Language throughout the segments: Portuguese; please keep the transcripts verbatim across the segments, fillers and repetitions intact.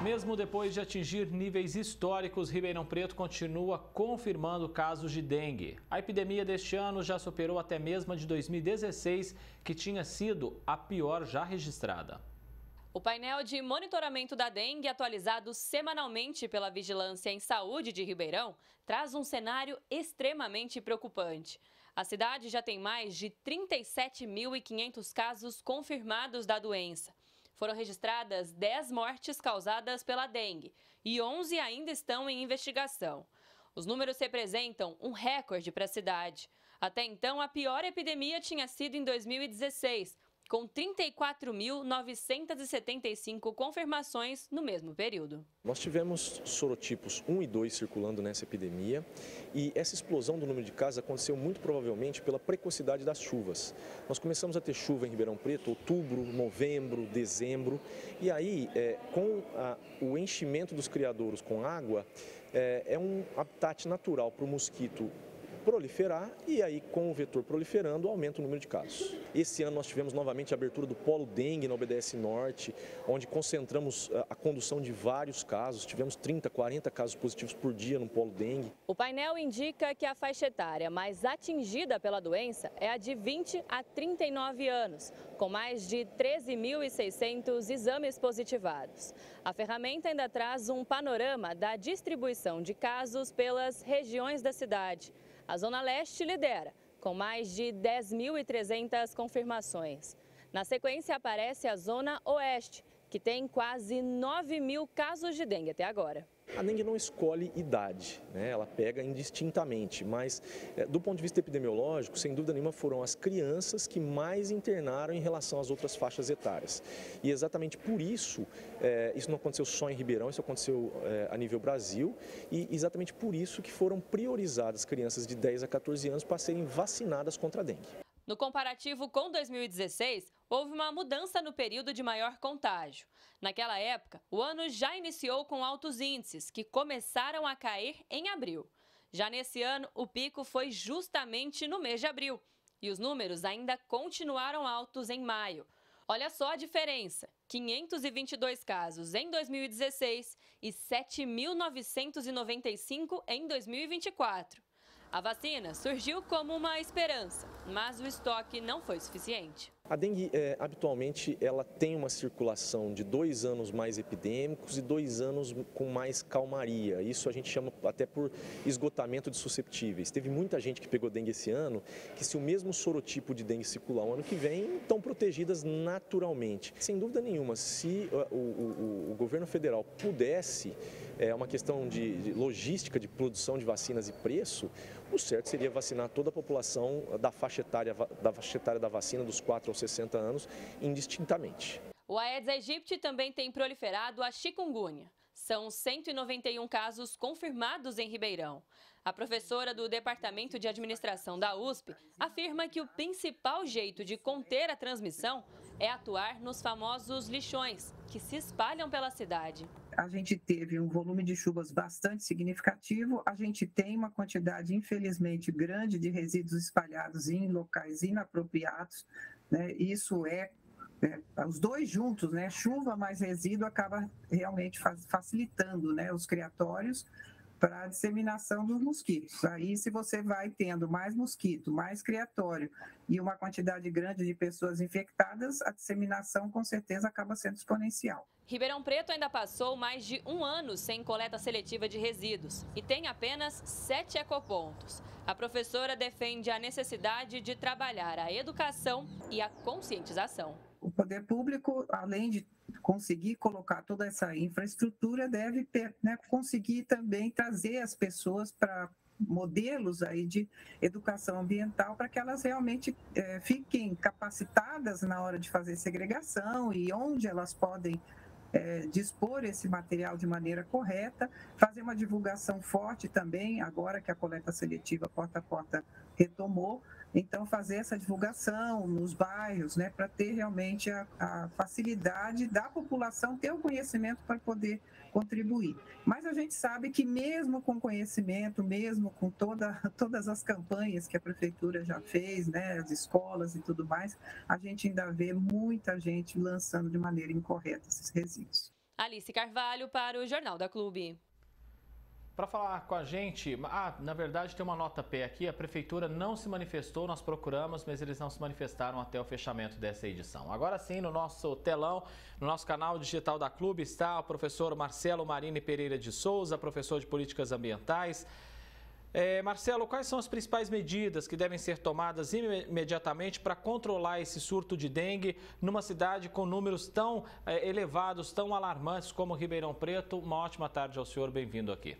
Mesmo depois de atingir níveis históricos, Ribeirão Preto continua confirmando casos de dengue. A epidemia deste ano já superou até mesmo a de dois mil e dezesseis, que tinha sido a pior já registrada. O painel de monitoramento da dengue, atualizado semanalmente pela Vigilância em Saúde de Ribeirão, traz um cenário extremamente preocupante. A cidade já tem mais de trinta e sete mil e quinhentos casos confirmados da doença. Foram registradas dez mortes causadas pela dengue e onze ainda estão em investigação. Os números representam um recorde para a cidade. Até então, a pior epidemia tinha sido em dois mil e dezesseis, com trinta e quatro mil novecentas e setenta e cinco confirmações no mesmo período. Nós tivemos sorotipos um e dois circulando nessa epidemia e essa explosão do número de casos aconteceu muito provavelmente pela precocidade das chuvas. Nós começamos a ter chuva em Ribeirão Preto outubro, novembro, dezembro e aí é, com a, o enchimento dos criadouros com água é, é um habitat natural para o mosquito proliferar e aí com o vetor proliferando aumenta o número de casos. Esse ano nós tivemos novamente a abertura do Polo Dengue na O B D S Norte, onde concentramos a condução de vários casos, tivemos trinta, quarenta casos positivos por dia no Polo Dengue. O painel indica que a faixa etária mais atingida pela doença é a de vinte a trinta e nove anos, com mais de treze mil e seiscentos exames positivados. A ferramenta ainda traz um panorama da distribuição de casos pelas regiões da cidade. A Zona Leste lidera, com mais de dez mil e trezentas confirmações. Na sequência aparece a Zona Oeste, que tem quase nove mil casos de dengue até agora. A dengue não escolhe idade, né? Ela pega indistintamente, mas é, do ponto de vista epidemiológico, sem dúvida nenhuma foram as crianças que mais internaram em relação às outras faixas etárias. E exatamente por isso, é, isso não aconteceu só em Ribeirão, isso aconteceu é, a nível Brasil e exatamente por isso que foram priorizadas crianças de dez a quatorze anos para serem vacinadas contra a dengue. No comparativo com dois mil e dezesseis, houve uma mudança no período de maior contágio. Naquela época, o ano já iniciou com altos índices, que começaram a cair em abril. Já nesse ano, o pico foi justamente no mês de abril. E os números ainda continuaram altos em maio. Olha só a diferença, quinhentos e vinte e dois casos em dois mil e dezesseis e sete mil novecentos e noventa e cinco em dois mil e vinte e quatro. A vacina surgiu como uma esperança, mas o estoque não foi suficiente. A dengue, é, habitualmente, ela tem uma circulação de dois anos mais epidêmicos e dois anos com mais calmaria. Isso a gente chama até por esgotamento de susceptíveis. Teve muita gente que pegou dengue esse ano, que se o mesmo sorotipo de dengue circular o ano que vem, estão protegidas naturalmente. Sem dúvida nenhuma, se o, o, o governo federal pudesse, é uma questão de, de logística, de produção de vacinas e preço, o certo seria vacinar toda a população da faixa etária da, faixa etária da vacina dos quatro aos sessenta anos, indistintamente. O Aedes aegypti também tem proliferado a chikungunya. São cento e noventa e um casos confirmados em Ribeirão. A professora do Departamento de Administração da U S P afirma que o principal jeito de conter a transmissão é atuar nos famosos lixões, que se espalham pela cidade. A gente teve um volume de chuvas bastante significativo, a gente tem uma quantidade, infelizmente, grande de resíduos espalhados em locais inapropriados, né? Isso é, é, os dois juntos, né? Chuva mais resíduo acaba realmente facilitando, né, os criatórios para a disseminação dos mosquitos. Aí, se você vai tendo mais mosquito, mais criatório e uma quantidade grande de pessoas infectadas, a disseminação com certeza acaba sendo exponencial. Ribeirão Preto ainda passou mais de um ano sem coleta seletiva de resíduos e tem apenas sete ecopontos. A professora defende a necessidade de trabalhar a educação e a conscientização. O poder público, além de conseguir colocar toda essa infraestrutura, deve, né, conseguir também trazer as pessoas para modelos aí de educação ambiental para que elas realmente é, fiquem capacitadas na hora de fazer segregação e onde elas podem É, dispor esse material de maneira correta, fazer uma divulgação forte também, agora que a coleta seletiva porta a porta retomou, então fazer essa divulgação nos bairros, né, para ter realmente a, a facilidade da população ter o conhecimento para poder contribuir. Mas a gente sabe que mesmo com conhecimento, mesmo com toda, todas as campanhas que a prefeitura já fez, né, as escolas e tudo mais, a gente ainda vê muita gente lançando de maneira incorreta esses resíduos. Alice Carvalho para o Jornal da Clube. Para falar com a gente, ah, na verdade tem uma nota pé aqui, a Prefeitura não se manifestou, nós procuramos, mas eles não se manifestaram até o fechamento dessa edição. Agora sim, no nosso telão, no nosso canal digital da Clube, está o professor Marcelo Marini Pereira de Souza, professor de Políticas Ambientais. É, Marcelo, quais são as principais medidas que devem ser tomadas imediatamente para controlar esse surto de dengue numa cidade com números tão é, elevados, tão alarmantes como Ribeirão Preto? Uma ótima tarde ao senhor, bem-vindo aqui.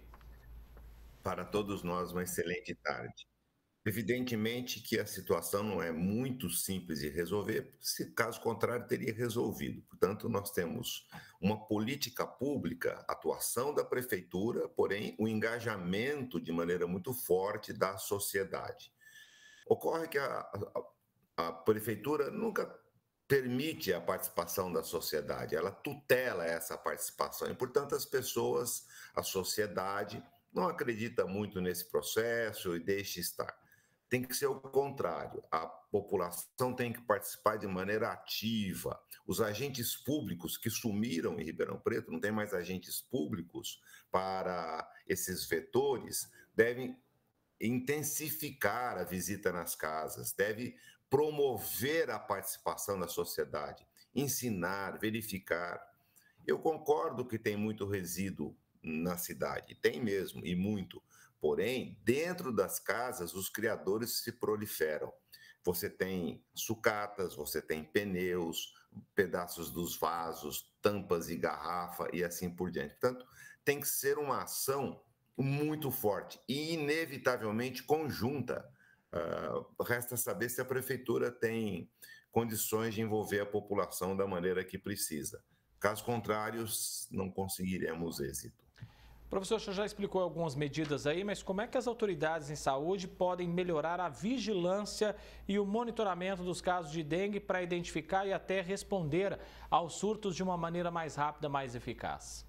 Para todos nós, uma excelente tarde. Evidentemente que a situação não é muito simples de resolver, se caso contrário teria resolvido. Portanto, nós temos uma política pública, atuação da prefeitura, porém o engajamento de maneira muito forte da sociedade. Ocorre que a, a, a prefeitura nunca permite a participação da sociedade, ela tutela essa participação e, portanto, as pessoas, a sociedade, não acredita muito nesse processo e deixa estar. Tem que ser o contrário, a população tem que participar de maneira ativa. Os agentes públicos que sumiram em Ribeirão Preto, não tem mais agentes públicos para esses vetores, devem intensificar a visita nas casas, devem promover a participação da sociedade, ensinar, verificar. Eu concordo que tem muito resíduo na cidade, tem mesmo, e muito. Porém, dentro das casas, os criadores se proliferam. Você tem sucatas, você tem pneus, pedaços dos vasos, tampas de garrafa e assim por diante. Portanto, tem que ser uma ação muito forte e, inevitavelmente, conjunta. Uh, resta saber se a prefeitura tem condições de envolver a população da maneira que precisa. Caso contrário, não conseguiremos êxito. Professor, o senhor já explicou algumas medidas aí, mas como é que as autoridades em saúde podem melhorar a vigilância e o monitoramento dos casos de dengue para identificar e até responder aos surtos de uma maneira mais rápida, mais eficaz?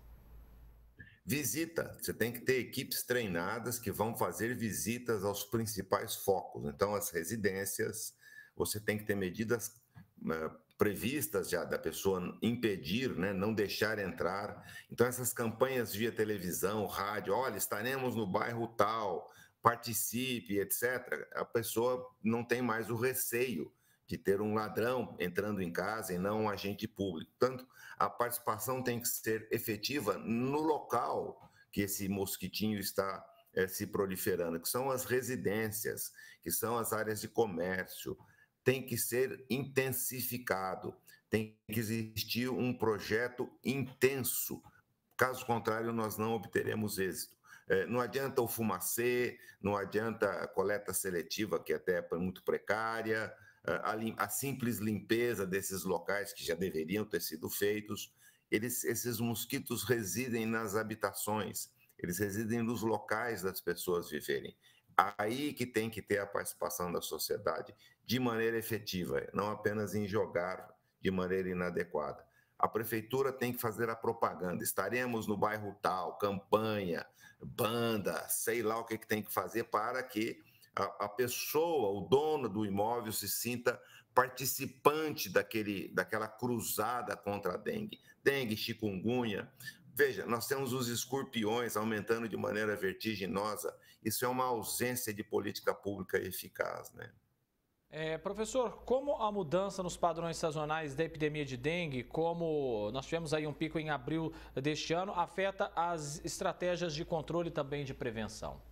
Visita. Você tem que ter equipes treinadas que vão fazer visitas aos principais focos. Então, as residências, você tem que ter medidas uh, previstas já da pessoa impedir, né, não deixar entrar. Então, essas campanhas via televisão, rádio, olha, estaremos no bairro tal, participe, etcétera. A pessoa não tem mais o receio de ter um ladrão entrando em casa e não um agente público. Portanto, a participação tem que ser efetiva no local que esse mosquitinho está é, se proliferando, que são as residências, que são as áreas de comércio. Tem que ser intensificado, tem que existir um projeto intenso. Caso contrário, nós não obteremos êxito. Não adianta o fumacê, não adianta a coleta seletiva, que até é muito precária, a, a simples limpeza desses locais que já deveriam ter sido feitos. Eles, esses mosquitos residem nas habitações, eles residem nos locais das pessoas viverem. Aí que tem que ter a participação da sociedade de maneira efetiva, não apenas em jogar de maneira inadequada. A prefeitura tem que fazer a propaganda. Estaremos no bairro tal, campanha, banda, sei lá o que, que tem que fazer para que a, a pessoa, o dono do imóvel, se sinta participante daquele, daquela cruzada contra a dengue. Dengue, chikungunya. Veja, nós temos os escorpiões aumentando de maneira vertiginosa. Isso é uma ausência de política pública eficaz, né? É, professor, como a mudança nos padrões sazonais da epidemia de dengue, como nós tivemos aí um pico em abril deste ano, afeta as estratégias de controle e também de prevenção?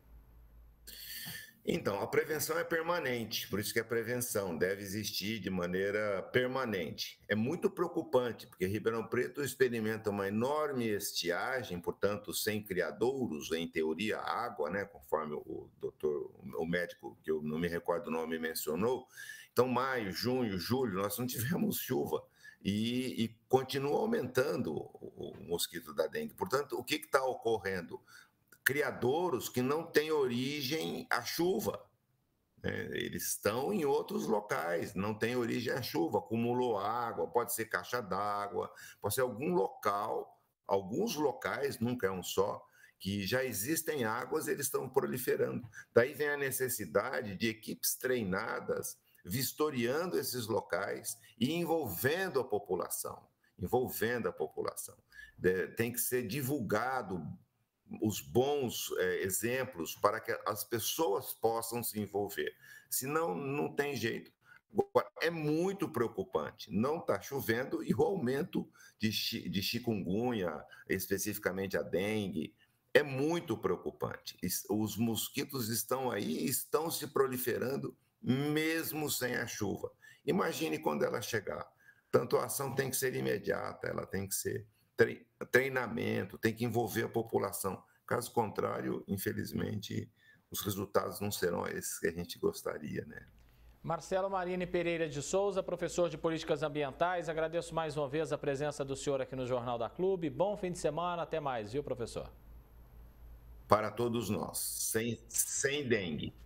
Então, a prevenção é permanente, por isso que a prevenção deve existir de maneira permanente. É muito preocupante, porque Ribeirão Preto experimenta uma enorme estiagem, portanto, sem criadouros, em teoria, água, né, conforme o doutor, o médico, que eu não me recordo o nome, mencionou. Então, maio, junho, julho, nós não tivemos chuva e, e continua aumentando o, o mosquito da dengue. Portanto, o que está ocorrendo? Criadouros que não têm origem à chuva. Né? Eles estão em outros locais, não têm origem à chuva, acumulou água, pode ser caixa d'água, pode ser algum local, alguns locais, nunca é um só, que já existem águas, eles estão proliferando. Daí vem a necessidade de equipes treinadas, vistoriando esses locais e envolvendo a população. envolvendo a população. Tem que ser divulgado os bons é, exemplos para que as pessoas possam se envolver. Senão, não tem jeito. Agora, é muito preocupante. Não está chovendo e o aumento de, chi, de chikungunya, especificamente a dengue, é muito preocupante. Os mosquitos estão aí e estão se proliferando mesmo sem a chuva. Imagine quando ela chegar. Tanto a ação tem que ser imediata, ela tem que ser treinamento, tem que envolver a população. Caso contrário, infelizmente, os resultados não serão esses que a gente gostaria, né? Marcelo Marini Pereira de Souza, professor de Políticas Ambientais, agradeço mais uma vez a presença do senhor aqui no Jornal da Clube. Bom fim de semana, até mais, viu, professor? Para todos nós, sem, sem dengue.